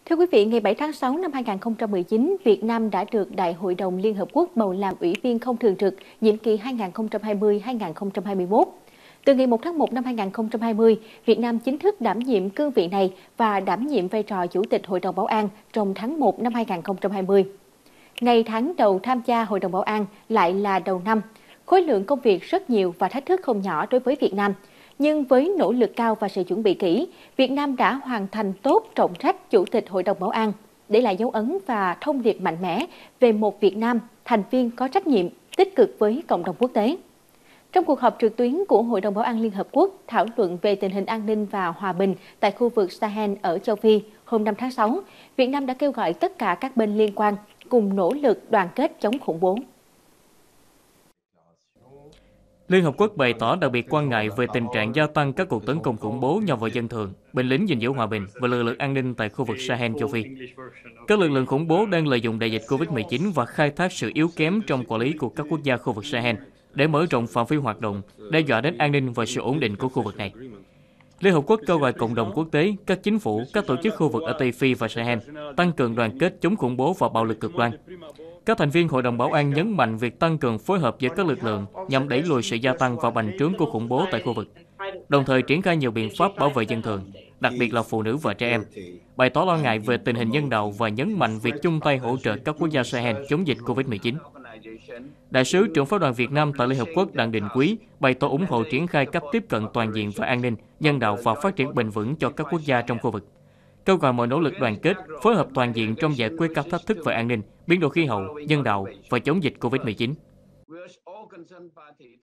Thưa quý vị, ngày 7 tháng 6 năm 2019, Việt Nam đã được Đại hội đồng Liên Hợp Quốc bầu làm Ủy viên không thường trực nhiệm kỳ 2020-2021. Từ ngày 1 tháng 1 năm 2020, Việt Nam chính thức đảm nhiệm cương vị này và đảm nhiệm vai trò Chủ tịch Hội đồng Bảo an trong tháng 1 năm 2020. Ngày tháng đầu tham gia Hội đồng Bảo an lại là đầu năm. Khối lượng công việc rất nhiều và thách thức không nhỏ đối với Việt Nam. Nhưng với nỗ lực cao và sự chuẩn bị kỹ, Việt Nam đã hoàn thành tốt trọng trách Chủ tịch Hội đồng Bảo an, để lại dấu ấn và thông điệp mạnh mẽ về một Việt Nam thành viên có trách nhiệm, tích cực với cộng đồng quốc tế. Trong cuộc họp trực tuyến của Hội đồng Bảo an Liên Hợp Quốc thảo luận về tình hình an ninh và hòa bình tại khu vực Sahel ở châu Phi hôm 5 tháng 6, Việt Nam đã kêu gọi tất cả các bên liên quan cùng nỗ lực đoàn kết chống khủng bố. Liên Hợp Quốc bày tỏ đặc biệt quan ngại về tình trạng gia tăng các cuộc tấn công khủng bố nhằm vào dân thường, binh lính gìn giữ hòa bình và lực lượng an ninh tại khu vực Sahel châu Phi. Các lực lượng khủng bố đang lợi dụng đại dịch Covid-19 và khai thác sự yếu kém trong quản lý của các quốc gia khu vực Sahel để mở rộng phạm vi hoạt động, đe dọa đến an ninh và sự ổn định của khu vực này. Liên Hợp Quốc kêu gọi cộng đồng quốc tế, các chính phủ, các tổ chức khu vực ở Tây Phi và Sahel tăng cường đoàn kết chống khủng bố và bạo lực cực đoan. Các thành viên Hội đồng Bảo an nhấn mạnh việc tăng cường phối hợp giữa các lực lượng nhằm đẩy lùi sự gia tăng và bành trướng của khủng bố tại khu vực, đồng thời triển khai nhiều biện pháp bảo vệ dân thường, đặc biệt là phụ nữ và trẻ em, bày tỏ lo ngại về tình hình nhân đạo và nhấn mạnh việc chung tay hỗ trợ các quốc gia Sahel chống dịch Covid-19. Đại sứ trưởng phái đoàn Việt Nam tại Liên Hợp Quốc Đặng Đình Quý bày tỏ ủng hộ triển khai cách tiếp cận toàn diện về an ninh, nhân đạo và phát triển bền vững cho các quốc gia trong khu vực, kêu gọi mọi nỗ lực đoàn kết, phối hợp toàn diện trong giải quyết các thách thức về an ninh, biến đổi khí hậu, nhân đạo và chống dịch Covid-19.